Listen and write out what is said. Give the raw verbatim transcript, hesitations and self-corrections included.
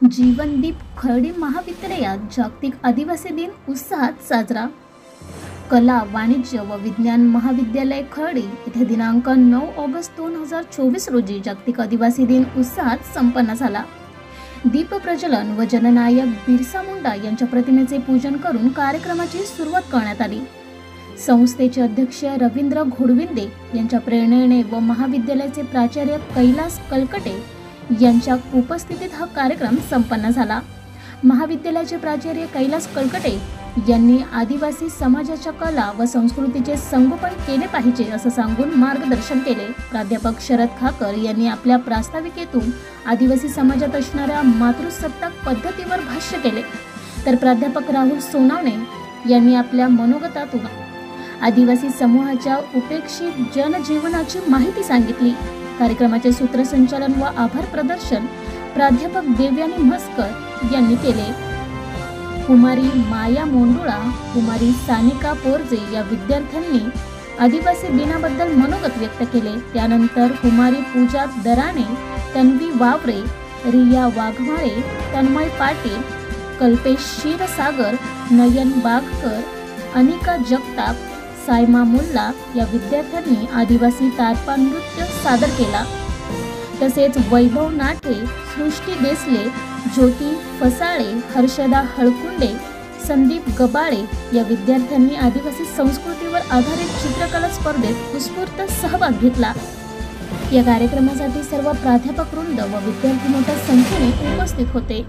जीवनदीप खर्डी महाविद्यालयात जागतिक आदिवासी दिन उत्साहात साजरा। कला, वाणिज्य व विज्ञान महाविद्यालय खर्डी येथे दिनांक नऊ ऑगस्ट दोन हजार चोवीस रोजी जागतिक आदिवासी दिन उत्साहात संपन्न झाला। दीप प्रज्वलन व जननायक बिरसा मुंडा यांच्या प्रतिमेचे पूजन करून कार्यक्रमाची सुरुवात करण्यात आली। संस्थेचे अध्यक्ष रवींद्र घोडविंदे यांच्या प्रेरणेने व महाविद्यालयाचे प्राचार्य कैलास कलकटे यांच्या उपस्थितीत हा कार्यक्रम संपन्न झाला। महाविद्यालयाचे प्राचार्य कैलास कलकटे यांनी आदिवासी समाजाच्या कला व संस्कृतीचे संगोपन केले पाहिजे असं सांगून मार्गदर्शन केले। प्राध्यापक शरद खाकर यांनी आपल्या प्रास्ताविकेतून आदिवासी समाजात असणाऱ्या मातृसत्ताक पद्धतीवर भाष्य केले, तर प्राध्यापक राहुल सोनावणे यांनी आपल्या मनोगतातून आदिवासी समूहाच्या उपेक्षित जनजीवनाची माहिती सांगितली। कार्यक्रमाचे सूत्रसंचालन व आभार प्रदर्शन प्राध्यापक देवयानी म्हसकर यांनी केले। कुमारी माया मोंडुळा, कुमारी सानिका पोरजे या विद्यार्थ्यांनी आदिवासी दिनाबद्दल मनोगत व्यक्त केले। त्यानंतर कुमारी पूजा दराणे, तन्वी वावरे, रिया वाघमारे, तन्मय पाटील, कल्पेश क्षीरसागर, नयन बागकर, अनिका जगताप, सायमा मुल्ला या विद्यार्थ्यांनी आदिवासी तारपा नृत्य सादर केला। तसेच वैभव नाटे, सृष्टी देसले, ज्योती फसाळे, हर्षदा हळकुंडे, संदीप गबाळे या विद्यार्थ्यांनी आदिवासी संस्कृतीवर आधारित चित्रकला स्पर्धेत उत्स्फूर्त सहभाग घेतला। या कार्यक्रमासाठी सर्व प्राध्यापक वृंद व विद्यार्थी मोठ्या संख्येने उपस्थित होते।